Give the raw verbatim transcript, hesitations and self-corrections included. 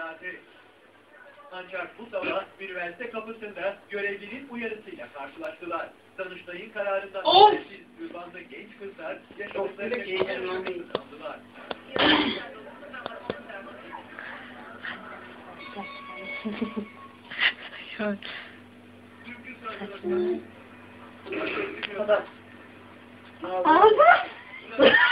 verdi. Ancak bu sabah üniversite kapısında görevlinin uyarısıyla karşılaştılar. Danıştay'ın kararından habersiz türbanlı genç kızlar yaşadıklarını sandılar. Ağzı!